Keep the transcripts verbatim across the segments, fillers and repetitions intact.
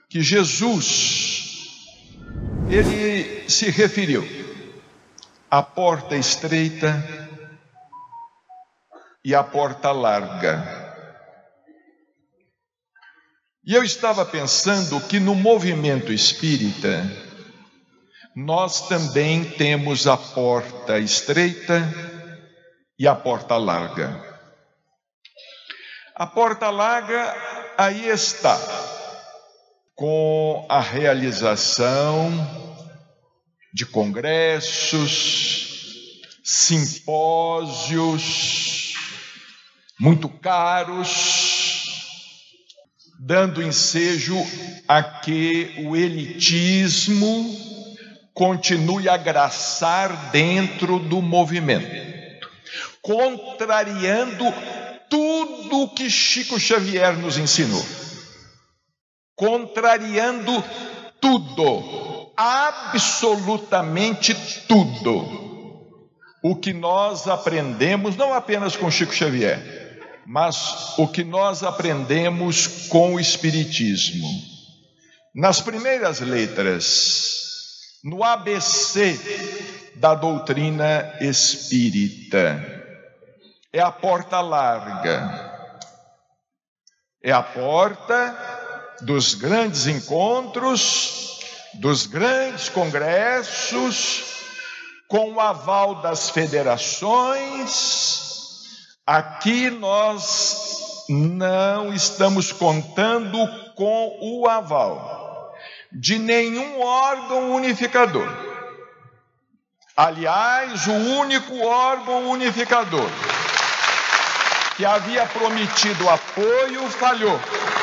que Jesus, ele se referiu à porta estreita e à porta larga. E eu estava pensando que no movimento espírita, nós também temos a porta estreita e a porta larga. A porta larga aí está, com a realização de congressos, simpósios muito caros, dando ensejo a que o elitismo continue a graçar dentro do movimento, contrariando tudo o que Chico Xavier nos ensinou, contrariando tudo, absolutamente tudo, o que nós aprendemos, não apenas com Chico Xavier, mas o que nós aprendemos com o Espiritismo. Nas primeiras letras, no A B C da doutrina espírita, é a porta larga, é a porta dos grandes encontros, dos grandes congressos, com o aval das federações. Aqui nós não estamos contando com o aval de nenhum órgão unificador. Aliás, o único órgão unificador que havia prometido apoio falhou.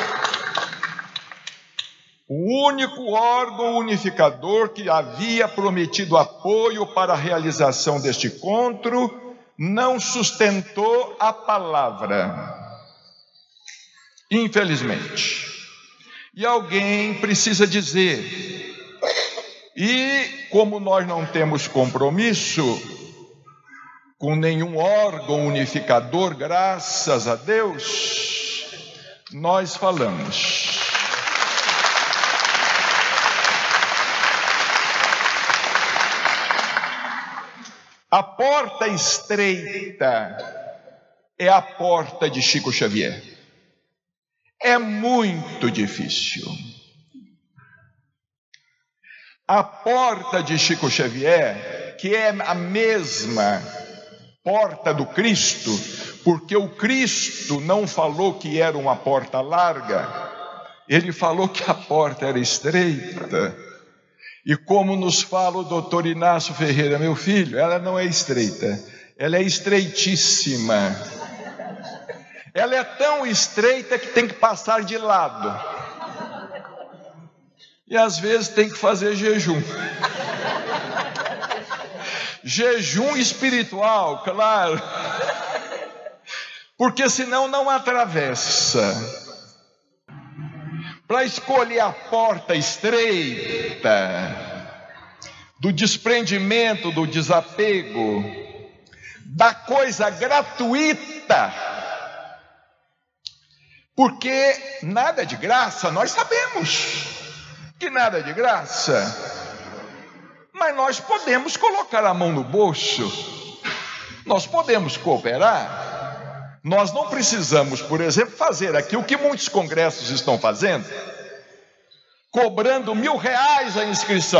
O único órgão unificador que havia prometido apoio para a realização deste encontro não sustentou a palavra, infelizmente. E alguém precisa dizer, e como nós não temos compromisso com nenhum órgão unificador, graças a Deus, nós falamos. A porta estreita é a porta de Chico Xavier. É muito difícil. A porta de Chico Xavier, que é a mesma porta do Cristo, porque o Cristo não falou que era uma porta larga, ele falou que a porta era estreita. E como nos fala o doutor Inácio Ferreira, meu filho, ela não é estreita, ela é estreitíssima. Ela é tão estreita que tem que passar de lado. E às vezes tem que fazer jejum. Jejum espiritual, claro. Porque senão não atravessa. Para escolher a porta estreita, do desprendimento, do desapego, da coisa gratuita, porque nada é de graça, nós sabemos que nada é de graça, mas nós podemos colocar a mão no bolso, nós podemos cooperar. Nós não precisamos, por exemplo, fazer aqui o que muitos congressos estão fazendo, cobrando mil reais a inscrição.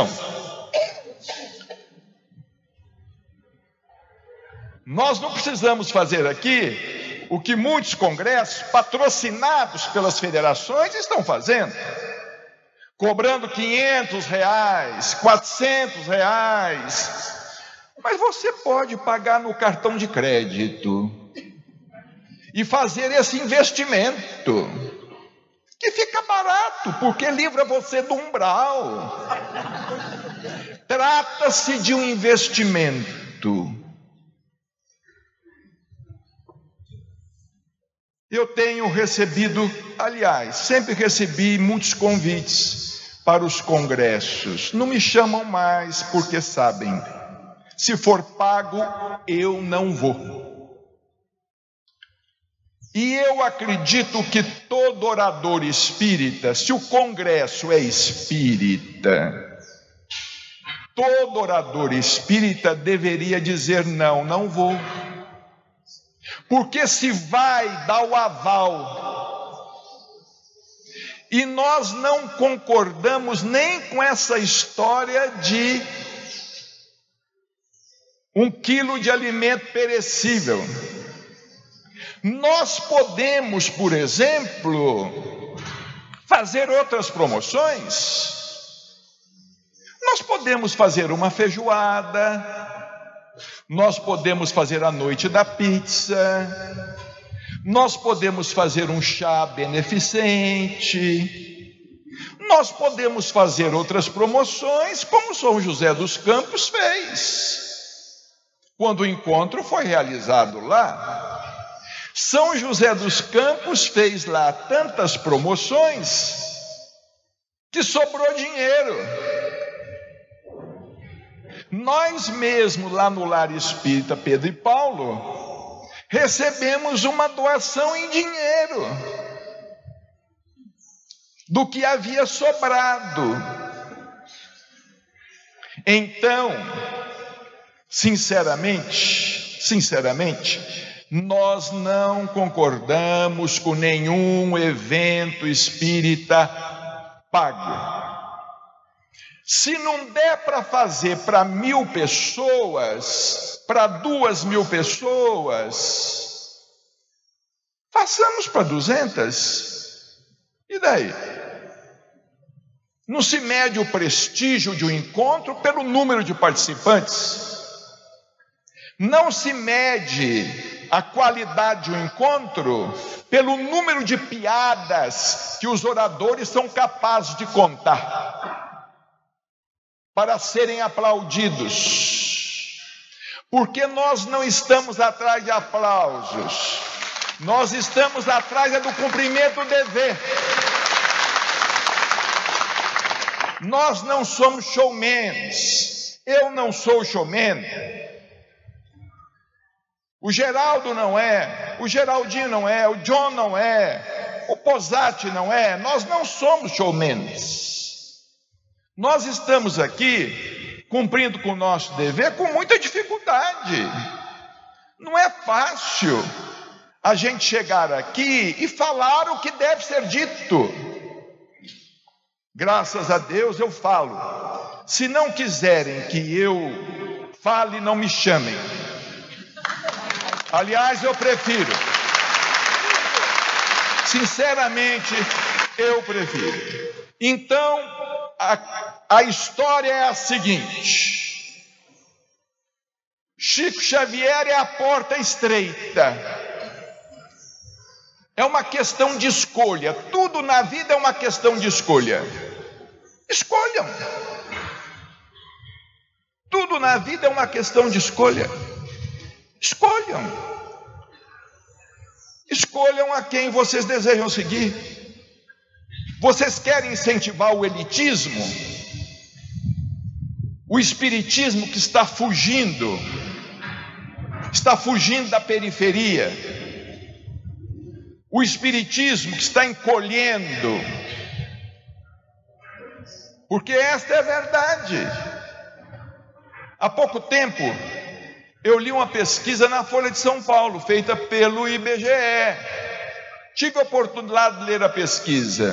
Nós não precisamos fazer aqui o que muitos congressos, patrocinados pelas federações, estão fazendo, cobrando quinhentos reais, quatrocentos reais. Mas você pode pagar no cartão de crédito e fazer esse investimento, que fica barato, porque livra você do umbral. Trata-se de um investimento. Eu tenho recebido, aliás, sempre recebi muitos convites para os congressos. Não me chamam mais, porque sabem, se for pago, eu não vou. E eu acredito que todo orador espírita, se o congresso é espírita, todo orador espírita deveria dizer: não, não vou. Porque se vai dar o aval. E nós não concordamos nem com essa história de um quilo de alimento perecível. Nós podemos, por exemplo, fazer outras promoções. Nós podemos fazer uma feijoada, nós podemos fazer a noite da pizza, nós podemos fazer um chá beneficente, nós podemos fazer outras promoções, como São José dos Campos fez, quando o encontro foi realizado lá. São José dos Campos fez lá tantas promoções que sobrou dinheiro. Nós mesmo lá no Lar Espírita Pedro e Paulo recebemos uma doação em dinheiro do que havia sobrado. Então, sinceramente, sinceramente, nós não concordamos com nenhum evento espírita pago. Se não der para fazer para mil pessoas, para duas mil pessoas, façamos para duzentas. E daí? Não se mede o prestígio de um encontro pelo número de participantes. Não se mede a qualidade de um encontro pelo número de piadas que os oradores são capazes de contar para serem aplaudidos. Porque nós não estamos atrás de aplausos, nós estamos atrás do cumprimento do dever. Nós não somos showmans. Eu não sou showman. O Geraldo não é, o Geraldinho não é, o John não é, o Posati não é. Nós não somos showmans. Nós estamos aqui cumprindo com o nosso dever com muita dificuldade. Não é fácil a gente chegar aqui e falar o que deve ser dito. Graças a Deus eu falo. Se não quiserem que eu fale, não me chamem. Aliás, eu prefiro. Sinceramente, eu prefiro. Então, a, a história é a seguinte: Chico Xavier é a porta estreita. É uma questão de escolha. Tudo na vida é uma questão de escolha. Escolham. Tudo na vida é uma questão de escolha. Escolham. Escolham a quem vocês desejam seguir. Vocês querem incentivar o elitismo? O espiritismo que está fugindo, está fugindo da periferia. O espiritismo que está encolhendo. Porque esta é a verdade. Há pouco tempo, eu li uma pesquisa na Folha de São Paulo, feita pelo I B G E. Tive a oportunidade de ler a pesquisa.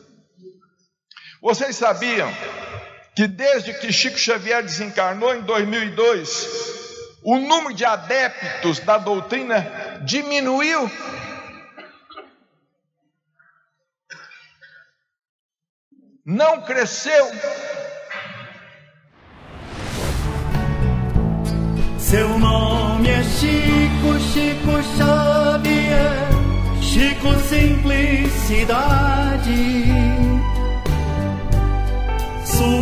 Vocês sabiam que desde que Chico Xavier desencarnou em dois mil e dois, o número de adeptos da doutrina diminuiu? Não cresceu? Seu nome é Chico, Chico Xavier, Chico Simplicidade. Sua